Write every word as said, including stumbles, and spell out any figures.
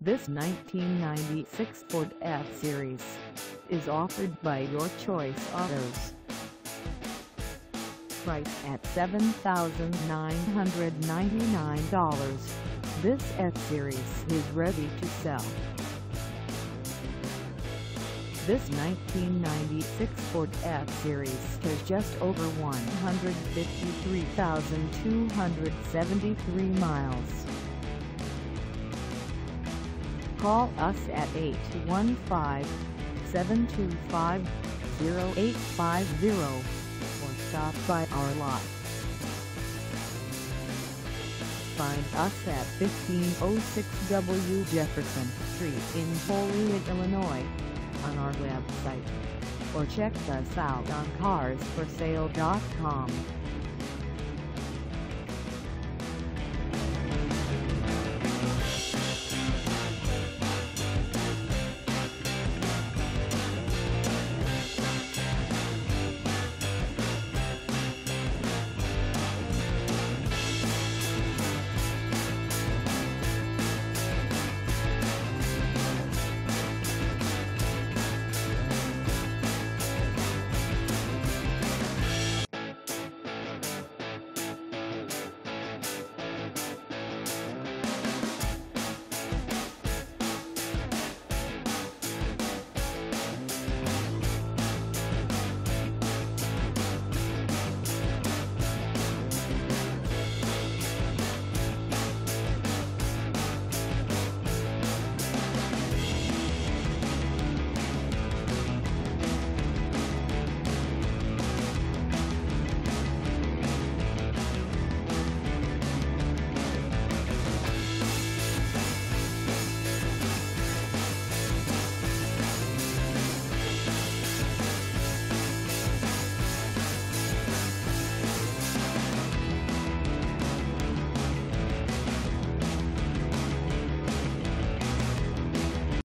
This nineteen ninety-six Ford F-Series is offered by Your Choice Autos. Priced at seven thousand nine hundred ninety-nine dollars, this F-Series is ready to sell. This nineteen ninety-six Ford F-Series has just over one hundred fifty-three thousand two hundred seventy-three miles. Call us at eight one five, seven two five, zero eight five zero or stop by our lot. Find us at fifteen oh six W Jefferson Street in Joliet, Illinois, on our website, or check us out on cars for sale dot com.